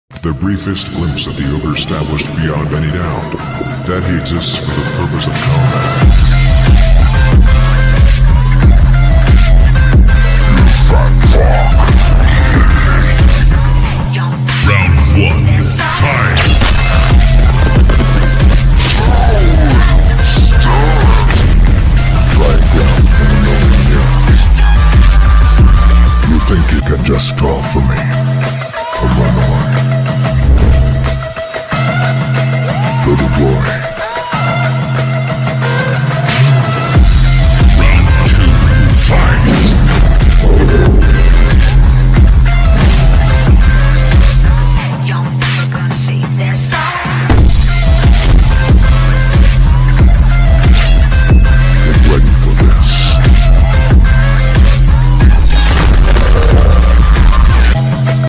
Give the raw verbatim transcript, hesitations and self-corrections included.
The briefest glimpse of the ogre established beyond any doubt that he exists for the purpose of combat. You fat fuck.